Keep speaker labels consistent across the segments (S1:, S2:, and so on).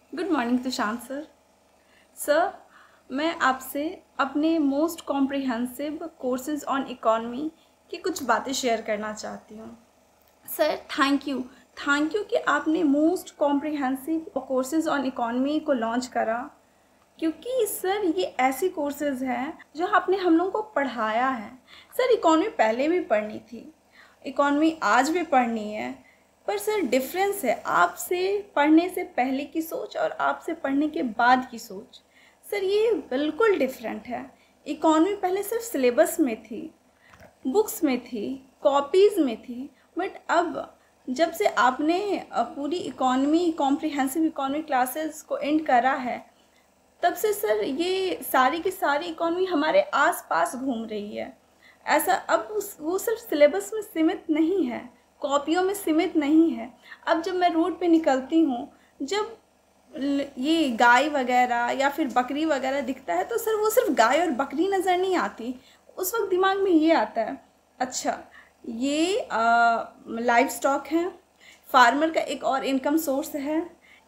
S1: Good morning Tushant sir. Sir, मैं आपसे अपने most comprehensive courses on economy की कुछ बातें शेयर करना चाहती हूँ। सर, थैंक यू कि आपने most comprehensive courses on economy को लॉन्च करा, क्योंकि सर ये ऐसी कोर्सेज हैं जो आपने हम लोगों को पढ़ाया है। सर, इकॉनमी पहले भी पढ़नी थी, इकॉनमी आज भी पढ़नी है, पर सर डिफरेंस है आपसे पढ़ने से पहले की सोच और आपसे पढ़ने के बाद की सोच। सर, ये बिल्कुल डिफरेंट है। इकॉनमी पहले सिर्फ सिलेबस में थी, बुक्स में थी, कॉपीज़ में थी, बट अब जब से आपने पूरी इकॉनमी कॉम्प्रिहेंसिव इकॉनमी क्लासेस को एंड करा है, तब से सर ये सारी की सारी इकॉनमी हमारे आसपास घूम रही है। ऐसा अब वो सिर्फ सिलेबस में सीमित नहीं है, कॉपियों में सीमित नहीं है। अब जब मैं रोड पे निकलती हूँ, जब ये गाय वगैरह या फिर बकरी वगैरह दिखता है, तो सर वो सिर्फ गाय और बकरी नज़र नहीं आती। उस वक्त दिमाग में ये आता है, अच्छा ये लाइव स्टॉक है, फार्मर का एक और इनकम सोर्स है,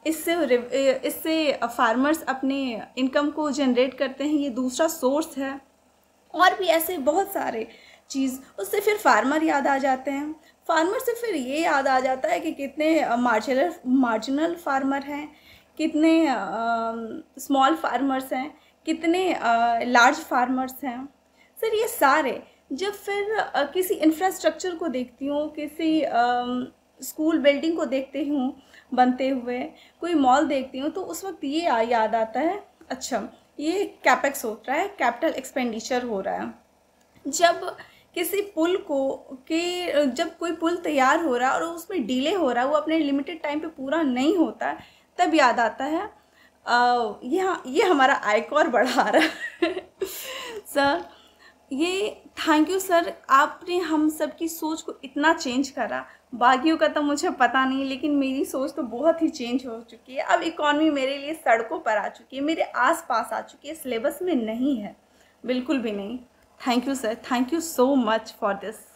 S1: इससे फार्मर्स अपने इनकम को जनरेट करते हैं, ये दूसरा सोर्स है। और भी ऐसे बहुत सारे चीज़, उससे फिर फार्मर याद आ जाते हैं। फार्मर से फिर ये याद आ जाता है कि कितने मार्जिनल फार्मर हैं, कितने स्मॉल फार्मर्स हैं, कितने लार्ज फार्मर्स हैं। सर, ये सारे जब फिर किसी इंफ्रास्ट्रक्चर को देखती हूँ, किसी स्कूल बिल्डिंग को देखती हूँ बनते हुए, कोई मॉल देखती हूँ, तो उस वक्त ये याद आता है, अच्छा ये कैपेक्स हो रहा है, कैपिटल एक्सपेंडिचर हो रहा है। जब किसी पुल जब कोई पुल तैयार हो रहा है और उसमें डिले हो रहा है, वो अपने लिमिटेड टाइम पे पूरा नहीं होता, तब याद आता है ये हमारा आयकर बढ़ा रहा है। सर, ये थैंक यू सर, आपने हम सब की सोच को इतना चेंज करा। बाकियों का तो मुझे पता नहीं, लेकिन मेरी सोच तो बहुत ही चेंज हो चुकी है। अब इकॉनमी मेरे लिए सड़कों पर आ चुकी है, मेरे आसपास आ चुकी है, सिलेबस में नहीं है, बिल्कुल भी नहीं। Thank you sir, thank you so much for this.